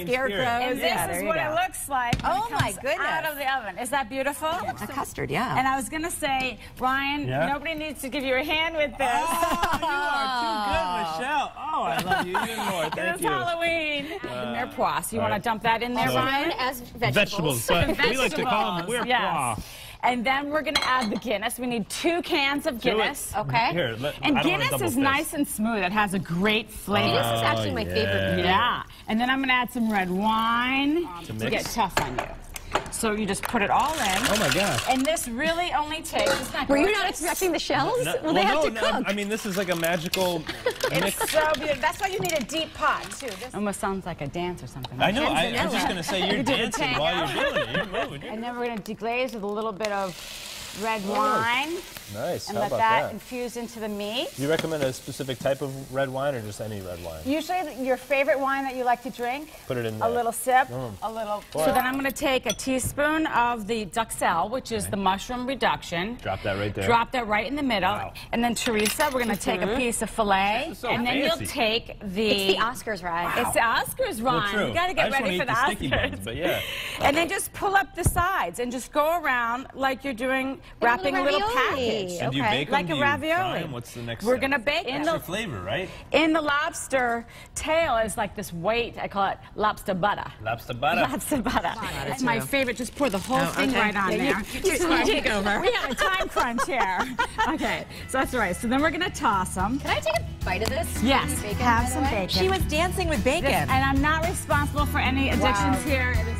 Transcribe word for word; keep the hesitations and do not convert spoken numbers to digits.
scarecrows. And this yeah, is what go. it looks like when Oh it comes my goodness. out of the oven. Is that beautiful? A custard, yeah. And I was going to say, Brian, Yeah? nobody needs to give you a hand with this. Oh, you are too good, Michelle. Oh, I love you even more. Thank It's you. Halloween. Uh, and they're pois. You want right. to dump that in there, So- Brian? Known as vegetables. Vegetables, but we like to call them we're Yes. pois. And then we're going to add the Guinness. We need two cans of Do it. Guinness. Okay. Here, let, And I don't wanna Guinness double is fist. nice and smooth. It has a great flavor. This is actually my Oh, favorite. yeah. Yeah. And then I'm going to add some red wine To to mix. get tough on you. So you just put it all in. Oh my gosh. And this really only takes. It's not Were you gorgeous. not expecting the shells? No, well, they well, have no, to no, cook. I mean, this is like a magical mix. It's so beautiful. That's why you need a deep pot, too. This almost sounds like a dance or something. I know. I, I was Vanilla. just gonna say you're You did a dancing tango. while you're doing it. You're moving. You're And then we're going to deglaze with a little bit of red wine nice. and How let about that, that? infuse into the meat. Do you recommend a specific type of red wine or just any red wine? Usually your favorite wine that you like to drink. Put it in A there. little sip, Mm. a little. Boy. So then I'm going to take a teaspoon of the Duxelle, which is the mushroom reduction. Drop that right there. Drop that right in the middle. Wow. And then, Teresa, we're going to take a piece of filet. This is so and then fancy. you'll take the... It's the Oscars ride. It's the Oscars, Ron. Well, true. You got to I get just ready for the wanna eat the sticky Oscars. buns, but yeah. And then just pull up the sides and just go around like you're doing, wrapping a little ravioli. package. And do you Okay. bake them? Like Do a you ravioli. fry 'em? What's the next We're step? going to bake in Extra the, flavor, right? in the lobster tail is like this weight. I call it lobster butter. Lobster butter. Lobster butter. It's my too. favorite. Just pour the whole Oh, thing okay. right on Yeah, there. you- you just wanna take over. We have a time crunch here. Okay, so that's right. So then we're going to toss them. Can I take a bite of this? Yes, Bacon, have by the some way? bacon. She was dancing with bacon. And I'm not responsible for any addictions Wow. here. It is